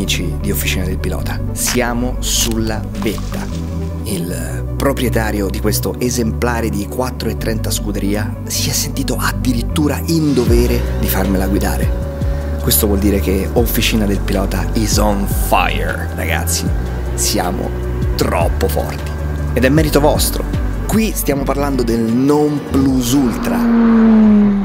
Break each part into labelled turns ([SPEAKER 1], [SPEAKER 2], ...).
[SPEAKER 1] amici di Officina del Pilota, siamo sulla vetta. Il proprietario di questo esemplare di 4,30 Scuderia si è sentito addirittura in dovere di farmela guidare. Questo vuol dire che Officina del Pilota is on fire, ragazzi. Siamo troppo forti. Ed è merito vostro. Qui stiamo parlando del non plus ultra.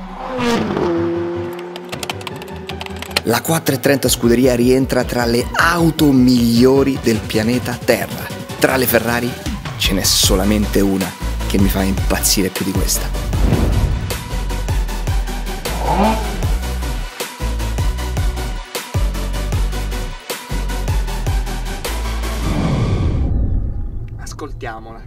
[SPEAKER 1] La 4,30 Scuderia rientra tra le auto migliori del pianeta Terra. Tra le Ferrari ce n'è solamente una che mi fa impazzire più di questa. Ascoltiamola.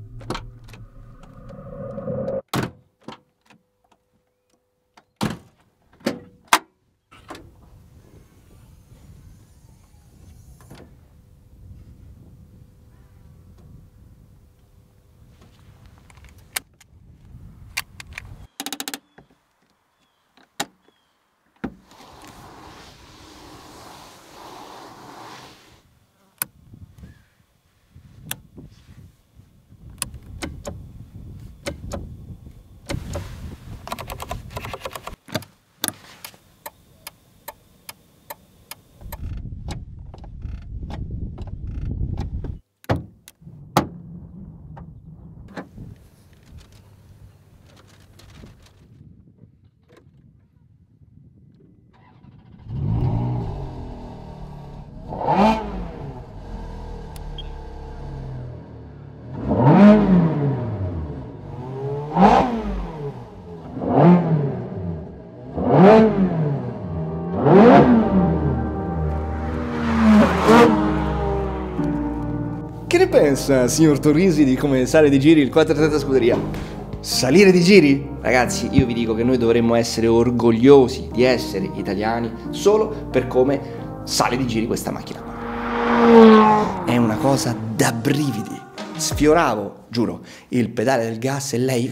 [SPEAKER 1] Che ne pensa, signor Torrisi, di come sale di giri il 4,30 Scuderia? Salire di giri? Ragazzi, io vi dico che noi dovremmo essere orgogliosi di essere italiani solo per come sale di giri questa macchina. È una cosa da brividi. Sfioravo, giuro, il pedale del gas e lei...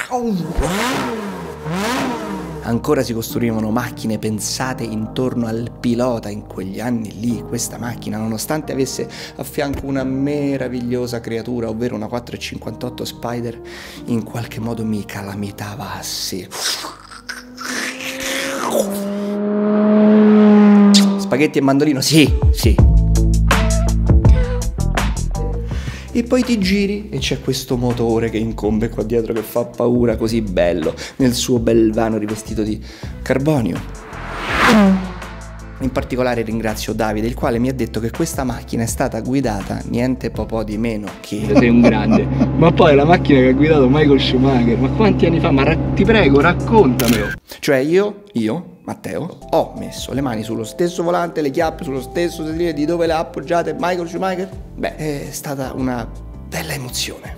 [SPEAKER 1] Ancora si costruivano macchine pensate intorno al pilota in quegli anni lì. Questa macchina, nonostante avesse a fianco una meravigliosa creatura, ovvero una 4,58 Spider, in qualche modo mi calamitava a sé. Spaghetti e mandolino, sì, sì. E poi ti giri e c'è questo motore che incombe qua dietro che fa paura, così bello, nel suo bel vano rivestito di carbonio. In particolare ringrazio Davide, il quale mi ha detto che questa macchina è stata guidata niente po' di meno che...
[SPEAKER 2] Sei un grande. Ma poi la macchina che ha guidato Michael Schumacher, ma quanti anni fa? Ma ti prego, raccontamelo.
[SPEAKER 1] Cioè io, Matteo, ho messo le mani sullo stesso volante, le chiappe sullo stesso sedile di dove le ha appoggiate Michael Schumacher. Beh, è stata una bella emozione.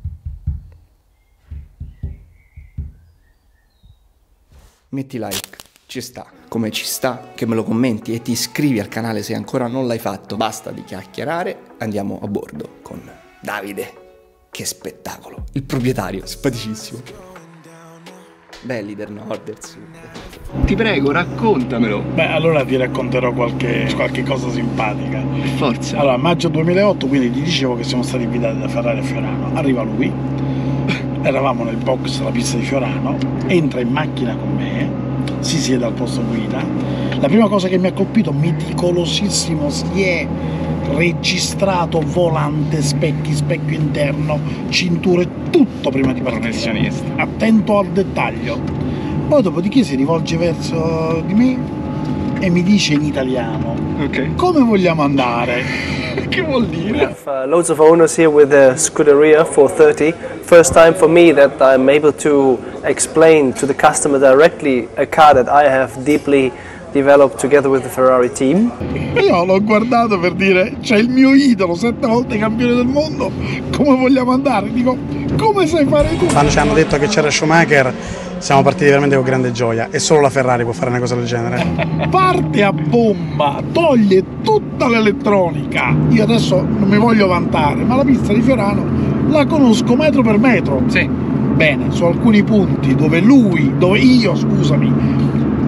[SPEAKER 1] Metti like, ci sta. Come ci sta che me lo commenti e ti iscrivi al canale se ancora non l'hai fatto. Basta di chiacchierare, andiamo a bordo con Davide. Che spettacolo, il proprietario, simpaticissimo. Belli del nord, del sud.
[SPEAKER 2] Ti prego, raccontamelo.
[SPEAKER 3] Beh, allora ti racconterò qualche cosa simpatica.
[SPEAKER 2] Per forza.
[SPEAKER 3] Allora, maggio 2008, quindi ti dicevo che siamo stati guidati da Ferrari a Fiorano. Arriva lui, eravamo nel box della pista di Fiorano, entra in macchina con me, si siede al posto guida. La prima cosa che mi ha colpito, meticolosissimo, si è registrato volante, specchi, specchio interno, cinture, tutto prima di partire.
[SPEAKER 2] Professionista.
[SPEAKER 3] Attento al dettaglio. Poi dopodiché si rivolge verso di me e mi dice in italiano:
[SPEAKER 2] Ok.
[SPEAKER 3] come vogliamo andare?
[SPEAKER 2] Che vuol dire?
[SPEAKER 4] We have loads of owners here with the Scuderia 430. First time for me that I'm able to explain to the customer directly a car that I have deeply developed together with the Ferrari team.
[SPEAKER 3] Io l'ho guardato per dire: c'è il mio idolo, 7 volte campione del mondo, come vogliamo andare? Dico: come sai fare tu?
[SPEAKER 5] Quando ci hanno detto che c'era Schumacher siamo partiti veramente con grande gioia, e solo la Ferrari può fare una cosa del genere.
[SPEAKER 3] Parte a bomba, toglie tutta l'elettronica. Io adesso non mi voglio vantare, ma la pista di Fiorano la conosco metro per metro.
[SPEAKER 2] Sì.
[SPEAKER 3] Bene, su alcuni punti dove io, scusami,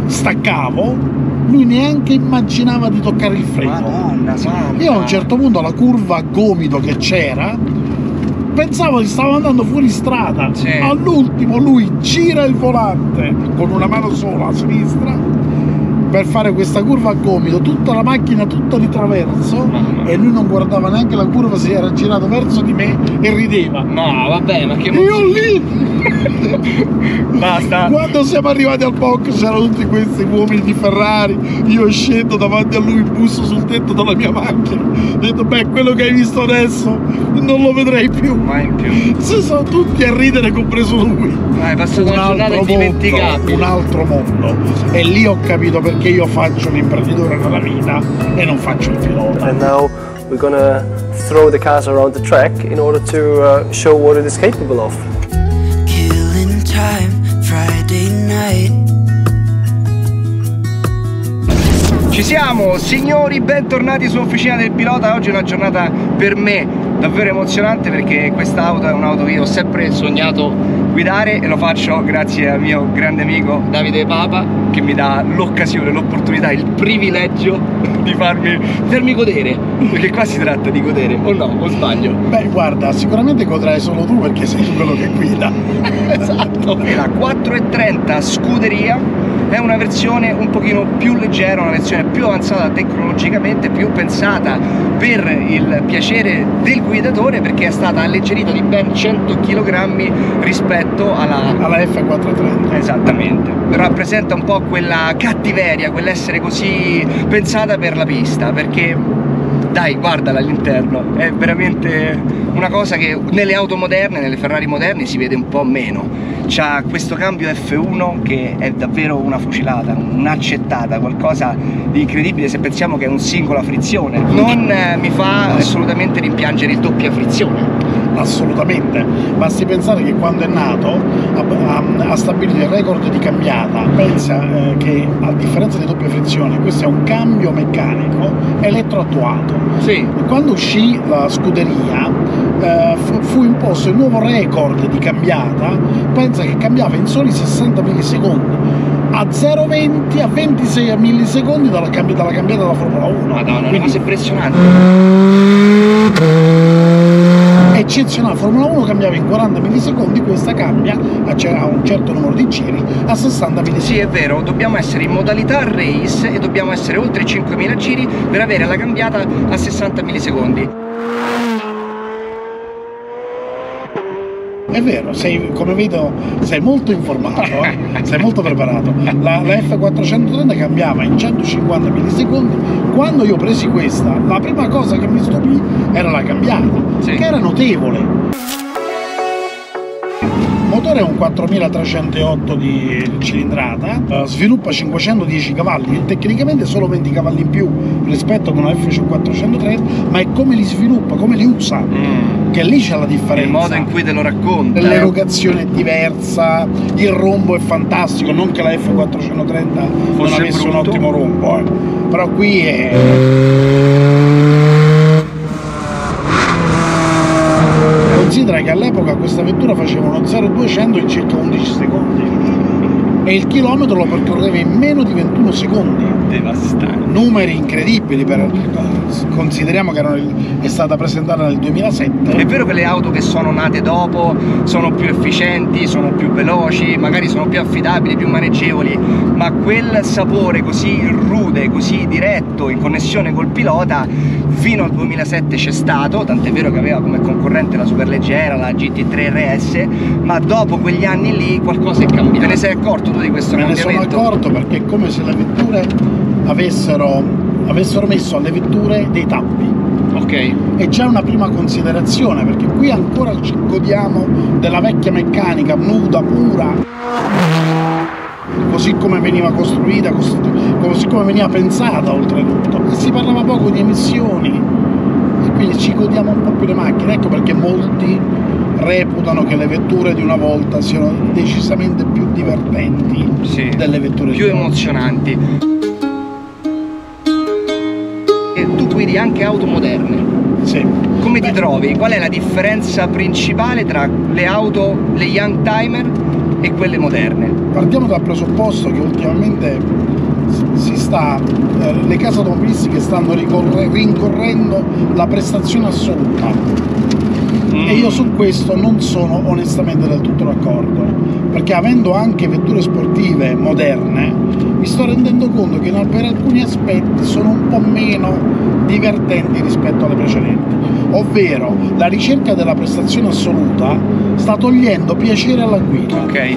[SPEAKER 3] staccavo, lui neanche immaginava di toccare il freno.
[SPEAKER 1] Madonna santa.
[SPEAKER 3] Io a un certo punto alla curva a gomito che c'era pensavo che stavo andando fuori strada.
[SPEAKER 1] Sì.
[SPEAKER 3] All'ultimo lui gira il volante con una mano sola a sinistra per fare questa curva a gomito, tutta la macchina tutta di traverso, e lui non guardava neanche la curva, si era girato verso di me e rideva.
[SPEAKER 1] No, vabbè, ma che...
[SPEAKER 3] Io lì!
[SPEAKER 1] Basta.
[SPEAKER 3] Quando siamo arrivati al box c'erano tutti questi uomini di Ferrari, io scendo davanti a lui, busso sul tetto della mia macchina, ho detto beh, quello che hai visto adesso non lo vedrei più.
[SPEAKER 1] Mai più.
[SPEAKER 3] Si sono tutti a ridere, compreso lui.
[SPEAKER 1] È passata una giornata indimenticabile.
[SPEAKER 3] Un altro mondo. E lì ho capito perché io faccio l'imprenditore nella vita e non faccio il pilota.
[SPEAKER 4] And now we're gonna throw the cars around the track in order to show what it is capable of.
[SPEAKER 6] Killing time, Friday night.
[SPEAKER 1] Ci siamo, signori, bentornati su Officina del Pilota. Oggi è una giornata per me davvero emozionante perché questa auto è un'auto che io ho sempre sognato guidare e lo faccio grazie al mio grande amico Davide Papa, che mi dà l'occasione, l'opportunità, il privilegio di farmi godere, perché qua si tratta di godere, o no, o sbaglio?
[SPEAKER 3] Beh, guarda, sicuramente godrai solo tu perché sei tu quello che guida.
[SPEAKER 1] Esatto. E la 430 Scuderia è una versione un pochino più leggera, una versione più avanzata tecnologicamente, più pensata per il piacere del guidatore, perché è stata alleggerita di ben 100 kg rispetto alla
[SPEAKER 3] F430.
[SPEAKER 1] Esattamente. Rappresenta un po' quella cattiveria, quell'essere così pensata per la pista, perché dai, guardala all'interno, è veramente una cosa che nelle auto moderne, nelle Ferrari moderne si vede un po' meno. C'ha questo cambio F1 che è davvero una fucilata, un'accettata, qualcosa di incredibile se pensiamo che è un singola frizione. Non mi fa assolutamente rimpiangere il doppia frizione.
[SPEAKER 3] Assolutamente, basti pensare che quando è nato ha stabilito il record di cambiata. Pensa che a differenza di doppia frizione questo è un cambio meccanico elettroattuato.
[SPEAKER 1] Sì.
[SPEAKER 3] Quando uscì la Scuderia fu imposto il nuovo record di cambiata. Pensa che cambiava in soli 60 millisecondi, a 0,20 a 26 millisecondi dalla cambiata della Formula 1.
[SPEAKER 1] Madonna, una cosa impressionante.
[SPEAKER 3] Eccezionale. Formula 1 cambiava in 40 millisecondi, questa cambia a un certo numero di giri a 60 millisecondi.
[SPEAKER 1] Sì, è vero, dobbiamo essere in modalità race e dobbiamo essere oltre 5.000 giri per avere la cambiata a 60 millisecondi.
[SPEAKER 3] È vero, come vedo sei molto informato, sei molto preparato. La F430 cambiava in 150 millisecondi. Quando io presi questa, la prima cosa che mi stupì era la cambiata,
[SPEAKER 1] sì,
[SPEAKER 3] che era notevole. Il motore è un 4308 di cilindrata, sviluppa 510 cavalli, tecnicamente solo 20 cavalli in più rispetto a una F430, ma è come li sviluppa, come li usa, che lì c'è la differenza.
[SPEAKER 1] Il modo in cui te lo racconta.
[SPEAKER 3] L'erogazione è diversa, il rombo è fantastico, non che la F430 non avesse un ottimo rombo, però qui è... Considera che all'epoca questa vettura faceva uno 0-200 in circa 11 secondi e il chilometro lo percorreva in meno di 21 secondi.
[SPEAKER 1] Devastante.
[SPEAKER 3] Numeri incredibili, consideriamo che è stata presentata nel 2007.
[SPEAKER 1] È vero che le auto che sono nate dopo sono più efficienti, sono più veloci, magari sono più affidabili, più maneggevoli, ma quel sapore così rude, così diretto, in connessione col pilota, fino al 2007 c'è stato, tant'è vero che aveva come concorrente la superleggera, la GT3 RS, ma dopo quegli anni lì qualcosa è cambiato. Te ne sei accorto tu di questo cambiamento?
[SPEAKER 3] Me ne sono accorto, perché è come se le vetture avessero messo alle vetture dei tappi.
[SPEAKER 1] Ok.
[SPEAKER 3] E c'è una prima considerazione, perché qui ancora ci godiamo della vecchia meccanica nuda, pura, così come veniva costruita, così come veniva pensata oltretutto. E si parlava poco di emissioni e quindi ci godiamo un po' più le macchine. Ecco perché molti reputano che le vetture di una volta siano decisamente più divertenti,
[SPEAKER 1] sì,
[SPEAKER 3] delle vetture
[SPEAKER 1] più emozionanti. E tu guidi anche auto moderne.
[SPEAKER 3] Sì.
[SPEAKER 1] Come ti trovi? Qual è la differenza principale tra le auto, le young timer e quelle moderne.
[SPEAKER 3] Partiamo dal presupposto che ultimamente le case automobilistiche stanno rincorrendo la prestazione assoluta e io su questo non sono onestamente del tutto d'accordo, perché avendo anche vetture sportive moderne mi sto rendendo conto che per alcuni aspetti sono un po' meno divertenti rispetto alle precedenti, ovvero la ricerca della prestazione assoluta sta togliendo piacere alla guida.
[SPEAKER 1] Ok.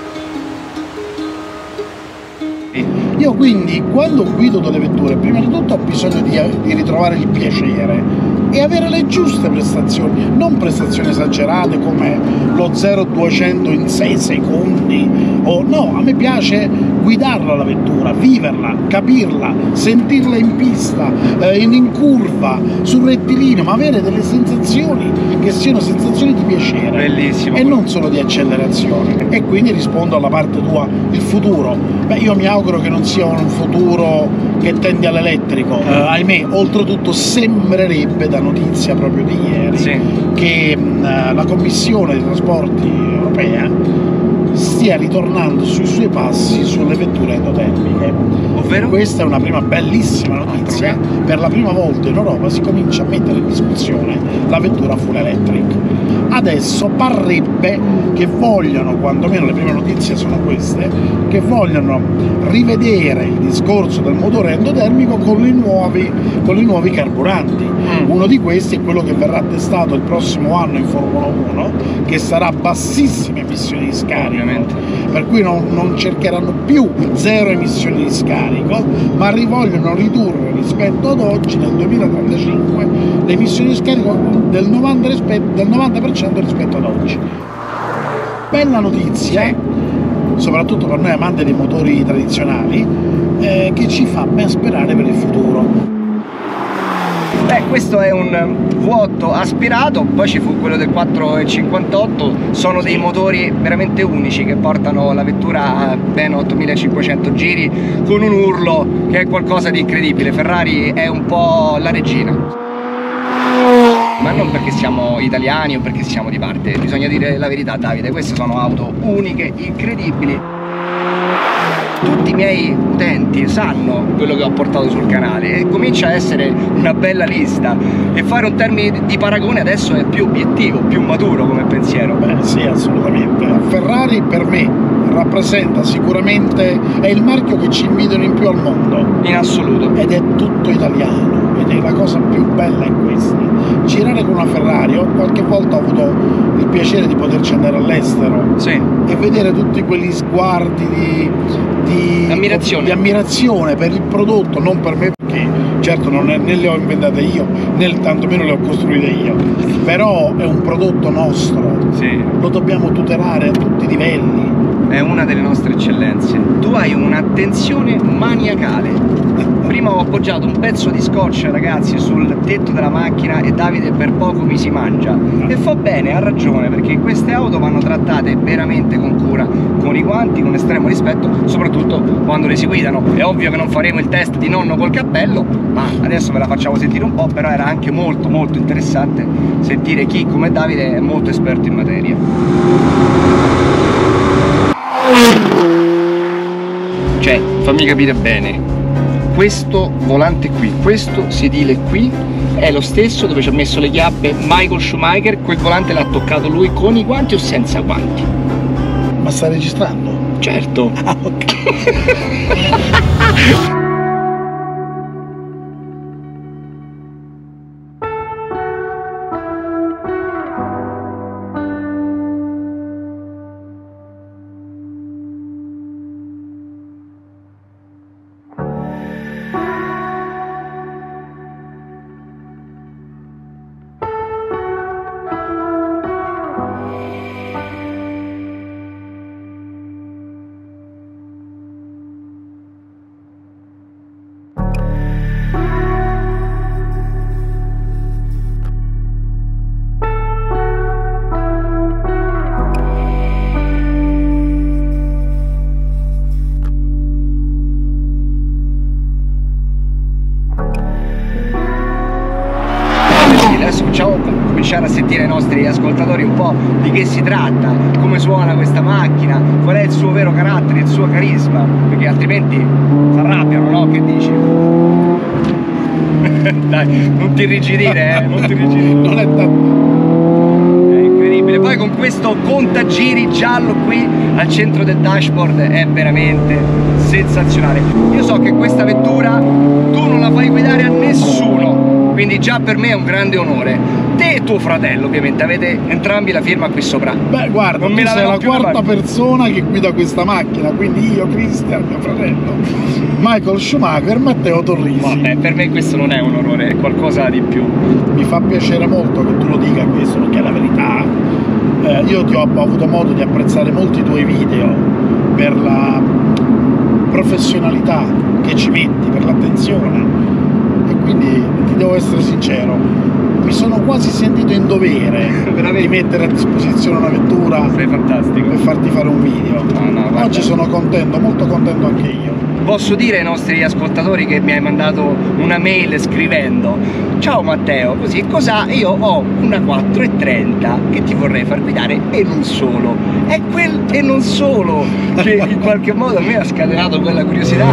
[SPEAKER 3] Io quindi quando guido delle vetture prima di tutto ho bisogno di ritrovare il piacere e avere le giuste prestazioni, non prestazioni esagerate come lo 0-200 in 6 secondi o no, a me piace guidarla la vettura, viverla, capirla, sentirla in pista, in curva, sul rettilineo, ma avere delle sensazioni che siano sensazioni di piacere.
[SPEAKER 1] Bellissimo.
[SPEAKER 3] E non solo di accelerazione. E quindi rispondo alla parte tua, il futuro. Beh, io mi auguro che non sia un futuro che tende all'elettrico. Ahimè, oltretutto sembrerebbe, da notizia proprio di ieri,
[SPEAKER 1] sì,
[SPEAKER 3] che la Commissione dei Trasporti europea stia ritornando sui suoi passi sulle vetture endotermiche.
[SPEAKER 1] Ovvero?
[SPEAKER 3] Questa è una prima bellissima notizia. Per la prima volta in Europa si comincia a mettere in discussione la vettura full electric. Adesso parrebbe che vogliono, quantomeno le prime notizie sono queste, che vogliono rivedere il discorso del motore endotermico con i nuovi carburanti. Uno di questi è quello che verrà testato il prossimo anno in Formula 1, che sarà bassissime emissioni di scarico, per cui non cercheranno più zero emissioni di scarico, ma vogliono ridurre rispetto ad oggi, nel 2035, le emissioni di scarico del 90% rispetto ad oggi. Bella notizia, soprattutto per noi amanti dei motori tradizionali, che ci fa ben sperare per il futuro.
[SPEAKER 1] Beh, questo è un V8 aspirato, poi ci fu quello del 4,58, sono dei motori veramente unici che portano la vettura a ben 8500 giri con un urlo che è qualcosa di incredibile. Ferrari è un po' la regina. Ma non perché siamo italiani o perché siamo di parte, bisogna dire la verità, Davide, queste sono auto uniche, incredibili. Tutti i miei utenti sanno quello che ho portato sul canale e comincia a essere una bella lista, e fare un termine di paragone adesso è più obiettivo, più maturo come pensiero.
[SPEAKER 3] Beh sì, assolutamente. Ferrari per me rappresenta sicuramente, è il marchio che ci invidiano in più al mondo.
[SPEAKER 1] In assoluto.
[SPEAKER 3] Ed è tutto italiano, ed è la cosa più bella è questa. Girare con una Ferrari, qualche volta ho avuto il piacere di poterci andare all'estero,
[SPEAKER 1] sì,
[SPEAKER 3] e vedere tutti quegli sguardi di ammirazione per il prodotto, non per me, perché certo né le ho inventate io né tantomeno le ho costruite io, però è un prodotto nostro,
[SPEAKER 1] sì,
[SPEAKER 3] lo dobbiamo tutelare a tutti i livelli.
[SPEAKER 1] È una delle nostre eccellenze. Tu hai un'attenzione maniacale. Prima ho appoggiato un pezzo di scotch, ragazzi, sul tetto della macchina e Davide per poco mi si mangia. E fa bene, ha ragione, perché queste auto vanno trattate veramente con cura, con i guanti, con estremo rispetto, soprattutto quando le si guidano. È ovvio che non faremo il test di nonno col cappello, ma adesso ve la facciamo sentire un po', però era anche molto interessante sentire chi come Davide è molto esperto in materia. Cioè, fammi capire bene, questo volante qui, questo sedile qui è lo stesso dove ci ha messo le chiappe Michael Schumacher? Quel volante l'ha toccato lui con i guanti o senza guanti?
[SPEAKER 3] Ma sta registrando?
[SPEAKER 1] Certo.
[SPEAKER 3] Ah, ok.
[SPEAKER 1] dire ai nostri ascoltatori un po' di che si tratta, come suona questa macchina, qual è il suo vero carattere, il suo carisma, perché altrimenti si arrabbiano, no? Che dici? Dai, non ti irrigidire, non ti irrigidire.
[SPEAKER 3] Non è tanto.
[SPEAKER 1] È incredibile. Poi con questo contagiri giallo qui al centro del dashboard è veramente sensazionale. Io so che questa vettura tu non la fai guidare a nessuno, quindi già per me è un grande onore. Te e tuo fratello ovviamente avete entrambi la firma qui sopra.
[SPEAKER 3] Beh, guarda, tu sei la quarta persona che guida questa macchina, quindi io, Christian, mio fratello, Michael Schumacher, Matteo Torrisi.
[SPEAKER 1] Vabbè, per me questo non è un onore, è qualcosa di più.
[SPEAKER 3] Mi fa piacere molto che tu lo dica questo, perché è la verità. Io ti ho avuto modo di apprezzare molti tuoi video per la professionalità che ci metti, per l'attenzione, e quindi ti devo essere sincero, mi sono quasi sentito in dovere di mettere a disposizione una vettura.
[SPEAKER 1] Sei fantastico.
[SPEAKER 3] Per farti fare un video.
[SPEAKER 1] No,
[SPEAKER 3] oggi sono contento, molto contento anche io.
[SPEAKER 1] Posso dire ai nostri ascoltatori che mi hai mandato una mail scrivendo: ciao Matteo, così cos'ha? Io ho una 430 che ti vorrei far guidare, e non solo. È quel e non solo che in qualche modo a me ha scatenato quella curiosità.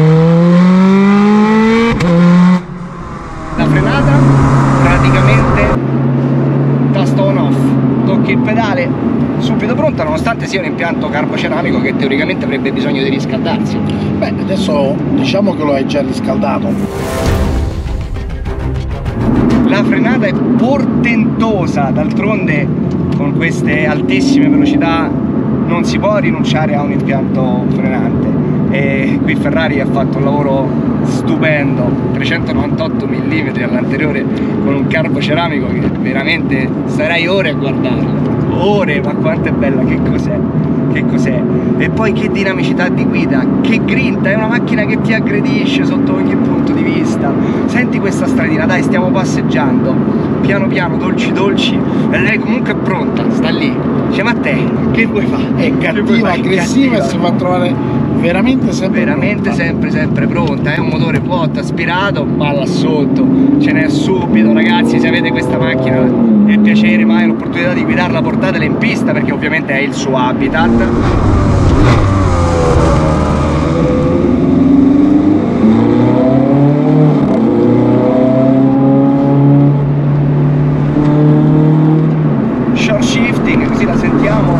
[SPEAKER 1] La frenata praticamente tasto on off, tocchi il pedale, subito pronta, nonostante sia un impianto carboceramico che teoricamente avrebbe bisogno di riscaldarsi.
[SPEAKER 3] Beh, adesso diciamo che lo hai già riscaldato.
[SPEAKER 1] La frenata è portentosa, d'altronde con queste altissime velocità non si può rinunciare a un impianto frenante, e qui Ferrari ha fatto un lavoro stupendo, 398 mm all'anteriore con un carboceramico che veramente starei ore a guardarlo. Ore, ma quanto è bella, che cos'è? Che cos'è? E poi che dinamicità di guida, che grinta, è una macchina che ti aggredisce sotto ogni punto di vista. Senti questa stradina, dai, stiamo passeggiando, piano piano, dolci dolci, e lei comunque è pronta, sta lì. Dice: ma te, che vuoi fare?
[SPEAKER 3] È cattiva, aggressiva, e si fa trovare veramente sempre pronta.
[SPEAKER 1] sempre pronta. È un motore vuoto, aspirato, ma là sotto ce n'è subito. Ragazzi, se avete questa macchina, il piacere, mai l'opportunità di guidarla, portatela in pista, perché ovviamente è il suo habitat. Short shifting, così la sentiamo.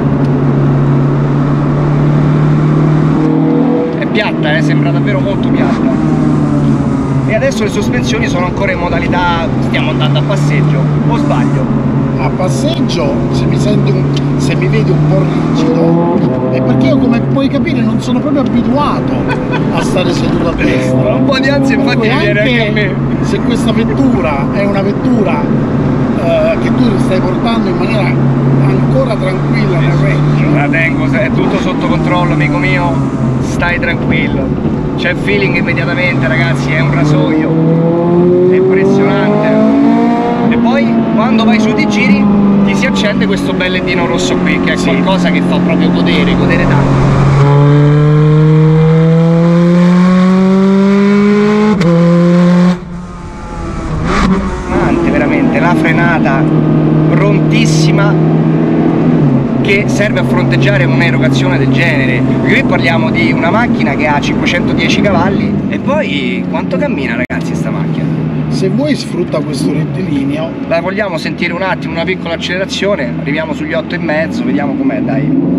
[SPEAKER 1] È piatta, sembra davvero molto piatta. E adesso le sospensioni sono ancora in modalità stiamo andando a passeggio, o sbaglio?
[SPEAKER 3] A passeggio, se mi vedi un po' rigido, è perché io, come puoi capire, non sono proprio abituato a stare seduto a destra.
[SPEAKER 1] Un po' di ansia infatti mi viene anche a me.
[SPEAKER 3] Se questa vettura è una vettura che tu stai portando in maniera ancora tranquilla nel range,
[SPEAKER 1] la tengo, è tutto sotto controllo, amico mio, stai tranquillo, c'è feeling immediatamente, ragazzi, è un rasoio, è impressionante. E poi quando vai su di giri ti si accende questo bel ledino rosso qui, che è qualcosa che fa proprio godere tanto. Veramente la frenata prontissima, che serve a fronteggiare un'erogazione del genere. Qui parliamo di una macchina che ha 510 cavalli. E poi quanto cammina, ragazzi, sta macchina?
[SPEAKER 3] Se vuoi sfrutta questo rettilineo.
[SPEAKER 1] La vogliamo sentire un attimo, una piccola accelerazione, arriviamo sugli 8,5, vediamo com'è, dai.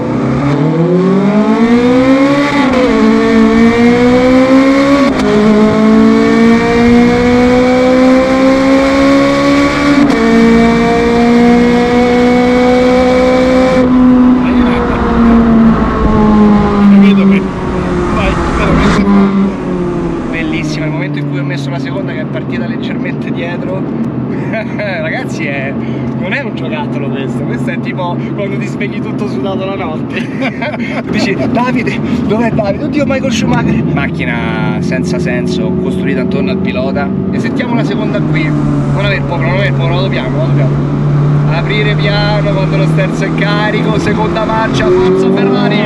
[SPEAKER 1] Bellissimo, il momento in cui ho messo la seconda, che è partita leggermente dietro. Ragazzi, non è un giocattolo questo è tipo quando ti svegli tutto sudato la notte. Dici: Davide, dov'è Davide? Oddio, Michael Schumacher. Macchina senza senso, costruita attorno al pilota. E sentiamo la seconda qui. Non aver paura, la dobbiamo. Aprire piano quando lo sterzo è carico, seconda marcia, forza Ferrari.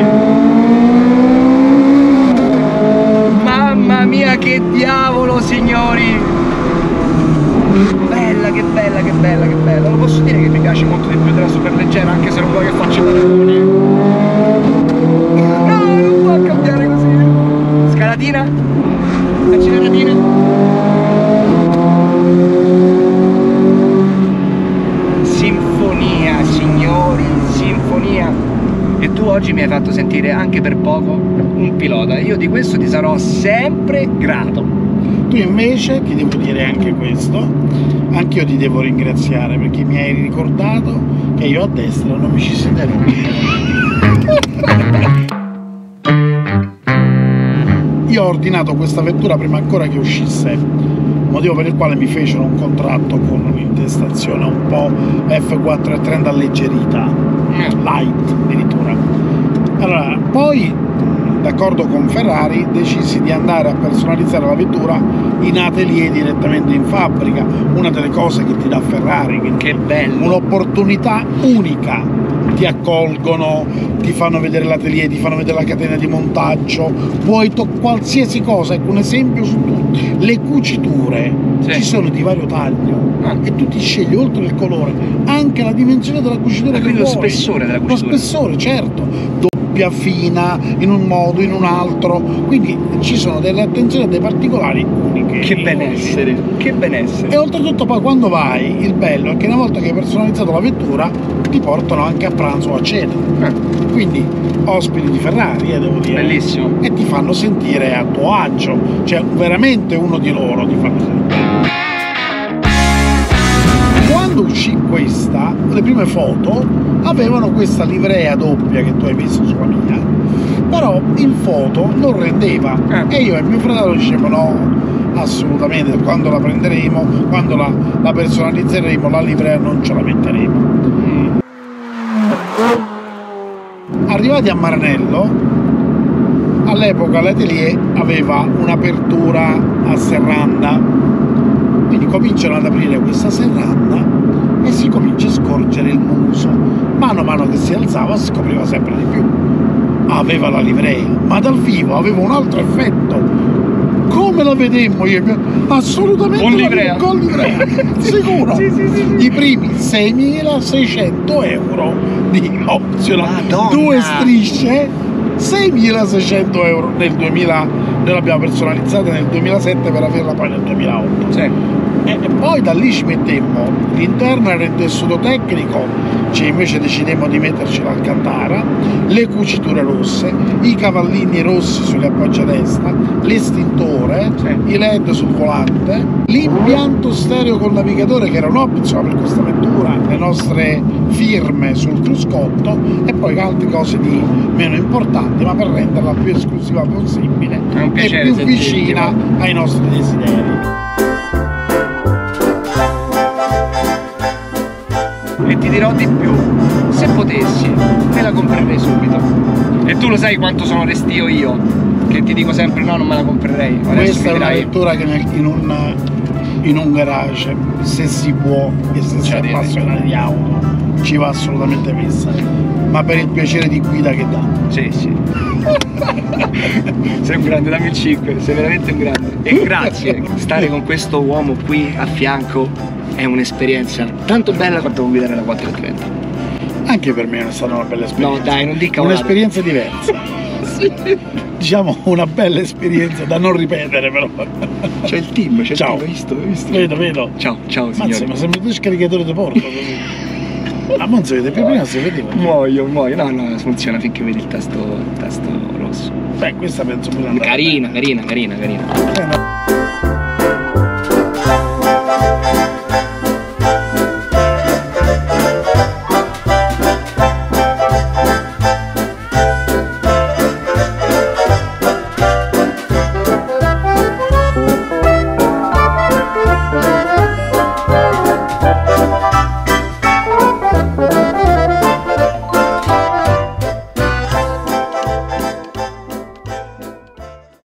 [SPEAKER 1] Mamma mia, che diavolo, signori! Bella, che bella, che bella, che bella. Lo posso
[SPEAKER 2] piace molto di più della superleggera, anche se non vuoi che faccia i paragoni. No, non può cambiare così. Scalatina, acceleratina. Sinfonia, signori, sinfonia. E tu oggi mi hai fatto sentire anche per poco un pilota. Io di questo ti sarò sempre grato.
[SPEAKER 3] Tu invece, ti devo dire anche questo, anche io ti devo ringraziare perché mi hai ricordato che io a destra non mi ci sederò. Io ho ordinato questa vettura prima ancora che uscisse, motivo per il quale mi fecero un contratto con un'intestazione un po' F430 alleggerita, light addirittura. Allora, poi d'accordo con Ferrari decisi di andare a personalizzare la vettura in atelier direttamente in fabbrica, una delle cose che ti dà Ferrari,
[SPEAKER 2] Che bello!
[SPEAKER 3] un'opportunità unica. Ti accolgono, ti fanno vedere l'atelier, ti fanno vedere la catena di montaggio, puoi qualsiasi cosa. Ecco un esempio su tutti: le cuciture ci sono di vario taglio e tu ti scegli oltre il colore anche la dimensione della cucitura,
[SPEAKER 2] quindi lo spessore della cucitura.
[SPEAKER 3] Lo spessore, certo, doppia, fina, in un modo, in un altro, quindi ci sono delle attenzioni a dei particolari uniche.
[SPEAKER 2] Che benessere, che benessere.
[SPEAKER 3] E oltretutto poi quando vai, il bello è che una volta che hai personalizzato la vettura ti portano anche a pranzo o a cena, quindi ospiti di Ferrari, devo dire.
[SPEAKER 2] Bellissimo.
[SPEAKER 3] E ti fanno sentire a tuo agio, cioè veramente uno di loro ti fanno sentire. Quando uscì questa, le prime foto avevano questa livrea doppia che tu hai visto sulla mia, però in foto non rendeva e io e mio fratello dicevamo no, assolutamente, quando la prenderemo, quando la personalizzeremo, la livrea non ce la metteremo. Arrivati a Maranello, all'epoca l'atelier aveva un'apertura a serranda, quindi cominciano ad aprire questa serranda e si comincia a scorgere il muso. Mano a mano che si alzava si scopriva sempre di più. Aveva la livrea, ma dal vivo aveva un altro effetto. Come la vedemmo io? Assolutamente
[SPEAKER 2] con livrea,
[SPEAKER 3] sicuro.
[SPEAKER 2] Sì.
[SPEAKER 3] I primi 6.600 euro di optional,
[SPEAKER 2] Madonna.
[SPEAKER 3] 2 strisce, 6.600 euro nel 2000, noi l'abbiamo personalizzata nel 2007 per averla poi nel 2008.
[SPEAKER 2] Sì.
[SPEAKER 3] E poi da lì ci mettemmo, l'interno era in tessuto tecnico, invece decidemmo di metterci l'alcantara, le cuciture rosse, i cavallini rossi sugli appoggi a destra, l'estintore, i led sul volante, l'impianto stereo col navigatore che era un opzione per questa vettura, le nostre firme sul cruscotto e poi altre cose di meno importanti, ma per renderla più esclusiva possibile e più vicina ai nostri desideri.
[SPEAKER 2] E ti dirò di più, se potessi me la comprerei subito. E tu lo sai quanto sono restio io, che ti dico sempre no, non me la comprerei.
[SPEAKER 3] Questa è una vettura che in un garage, se si può e se si è appassionati di auto, ci va assolutamente messa, ma per il piacere di guida che dà.
[SPEAKER 2] Sì. Sei un grande, dammi il 5, sei veramente un grande. E grazie, stare con questo uomo qui a fianco è un'esperienza tanto bella quanto guidare la 430.
[SPEAKER 3] Anche per me è stata una bella esperienza.
[SPEAKER 2] No dai, non dica
[SPEAKER 3] un'esperienza diversa. Sì. Diciamo una bella esperienza da non ripetere però.
[SPEAKER 2] C'è il team, c'è
[SPEAKER 3] ciao.
[SPEAKER 2] Il team, hai visto?
[SPEAKER 3] Vedo.
[SPEAKER 2] Ciao signore.
[SPEAKER 3] Ma sembra tu scaricatore di porto così. Ma non si vede più, prima si vedeva.
[SPEAKER 2] Muoio. No, funziona finché vedi il tasto rosso.
[SPEAKER 3] Beh, questa penso pure
[SPEAKER 2] carina.